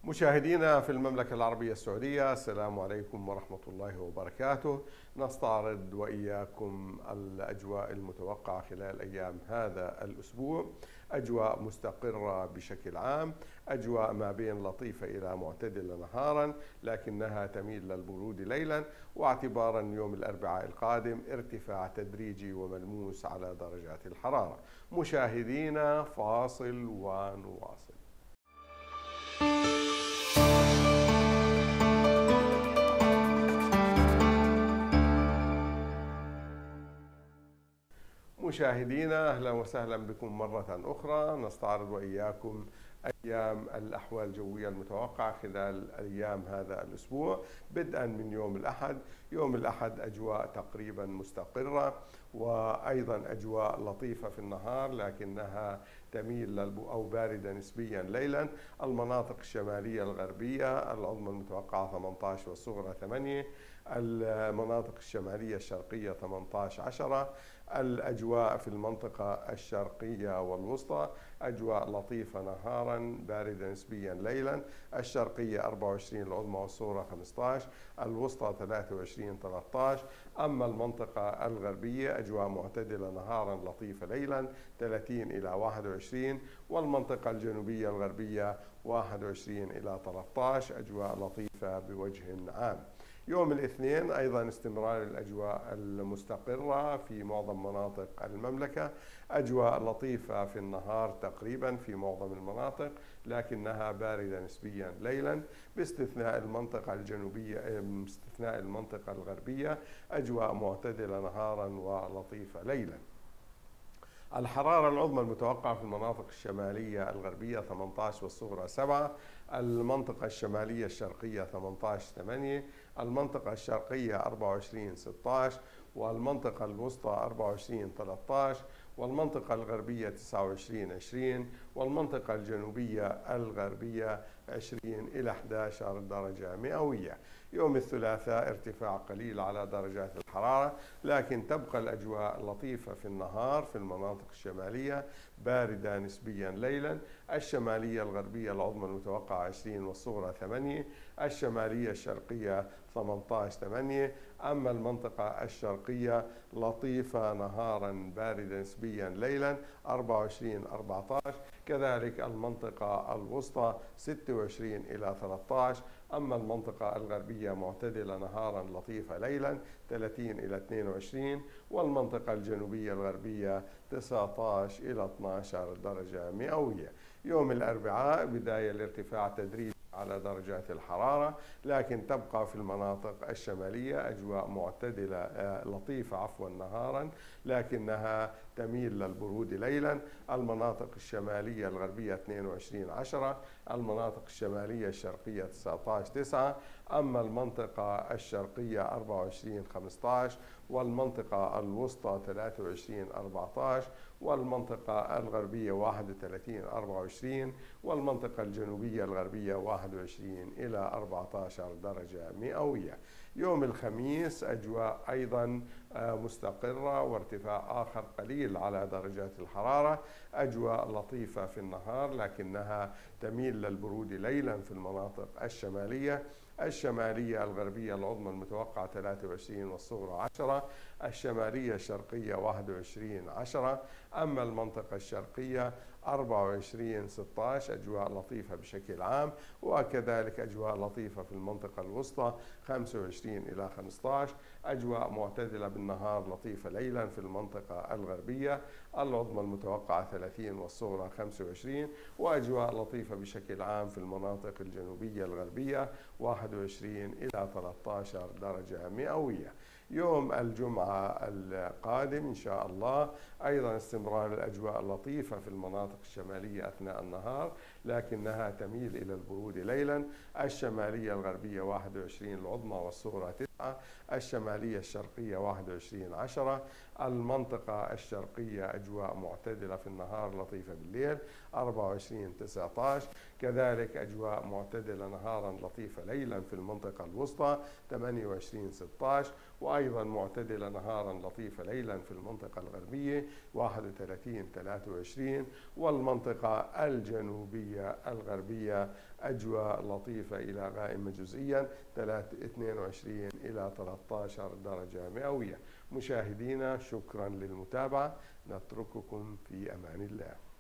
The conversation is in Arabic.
مشاهدينا في المملكة العربية السعودية، السلام عليكم ورحمة الله وبركاته. نستعرض وإياكم الأجواء المتوقعة خلال أيام هذا الأسبوع. أجواء مستقرة بشكل عام، أجواء ما بين لطيفة إلى معتدلة نهارا، لكنها تميل للبرود ليلا. واعتبارا يوم الأربعاء القادم ارتفاع تدريجي وملموس على درجات الحرارة. مشاهدينا، فاصل ونواصل. مشاهدينا، أهلا وسهلا بكم مرة أخرى. نستعرض وإياكم أيام الأحوال الجوية المتوقعة خلال أيام هذا الأسبوع، بدءا من يوم الأحد. يوم الأحد أجواء تقريبا مستقرة، وأيضا أجواء لطيفة في النهار لكنها تميل أو باردة نسبيا ليلا. المناطق الشمالية الغربية العظمى المتوقعة 18 والصغرى 8. المناطق الشمالية الشرقية 18-10. الأجواء في المنطقة الشرقية والوسطى أجواء لطيفة نهارا، باردة نسبيا ليلا. الشرقية 24 العظمى والصغرى 15، الوسطى 23-13. أما المنطقة الغربية أجواء معتدلة نهارا، لطيفة ليلا 30-21. والمنطقة الجنوبية الغربية 21-13، أجواء لطيفة بوجه عام. يوم الاثنين أيضا استمرار الأجواء المستقرة في معظم مناطق المملكة، أجواء لطيفة في النهار تقريبا في معظم المناطق، لكنها باردة نسبيا ليلا، باستثناء المنطقة الجنوبية، باستثناء المنطقة الغربية أجواء معتدلة نهارا ولطيفة ليلا. الحرارة العظمى المتوقعة في المناطق الشمالية الغربية 18 والصغرى 7. المنطقة الشمالية الشرقية 18-8. المنطقة الشرقية 24-16. والمنطقة الوسطى 24-13. والمنطقة الغربية 29-20. والمنطقة الجنوبية الغربية 20-11 درجة مئوية. يوم الثلاثاء ارتفاع قليل على درجات الحرارة، لكن تبقى الأجواء لطيفة في النهار في المناطق الشمالية، باردة نسبيا ليلا. الشمالية الغربية العظمى المتوقعة 20 والصغرى 8. الشمالية الشرقية 18-8. أما المنطقة الشرقية لطيفة نهارا، باردة نسبيا ليلا 24-14. كذلك المنطقة الوسطى 26-13. أما المنطقة الغربية معتدلة نهارا، لطيفة ليلا 30-22. والمنطقة الجنوبية الغربية 19-12 درجة مئوية. يوم الأربعاء بداية الارتفاع تدريجي على درجات الحرارة، لكن تبقى في المناطق الشمالية أجواء معتدلة لطيفة نهارا، لكنها تميل للبرود ليلا. المناطق الشمالية الغربية 22-10. المناطق الشمالية الشرقية 19-9. أما المنطقة الشرقية 24-15. والمنطقة الوسطى 23-14. والمنطقة الغربية 31-24. والمنطقة الجنوبية الغربية 21-14 درجة مئوية. يوم الخميس أجواء أيضا مستقرة، وارتفاع آخر قليل على درجات الحرارة. أجواء لطيفة في النهار، لكنها تميل للبرود ليلا في المناطق الشمالية. الشمالية الغربية العظمى المتوقعة 23 والصغرى 10. الشمالية الشرقية 21-10. أما المنطقة الشرقية 24-16، أجواء لطيفة بشكل عام. وكذلك أجواء لطيفة في المنطقة الوسطى 25-15. أجواء معتدلة بالنهار، لطيفة ليلا في المنطقة الغربية العظمى المتوقعة 30 والصغرى 25. وأجواء لطيفة بشكل عام في المناطق الجنوبية الغربية 21-13 درجة مئوية. يوم الجمعة القادم إن شاء الله أيضا استمرار الأجواء اللطيفة في المناطق الشمالية أثناء النهار، لكنها تميل إلى البرود ليلا. الشمالية الغربية 21 العظمى والصغرى 9. الشمالية الشرقية 21-10. المنطقة الشرقية أجواء معتدلة في النهار، لطيفة بالليل 24-19. كذلك أجواء معتدلة نهارا، لطيفة ليلا في المنطقة الوسطى 28-16. وأيضا معتدلة نهارا، لطيفة ليلا في المنطقة الغربية 31-23. والمنطقة الجنوبية الغربية أجواء لطيفة إلى غائمة جزئيا 22 إلى 13 درجة مئوية. مشاهدينا، شكرا للمتابعة، نترككم في أمان الله.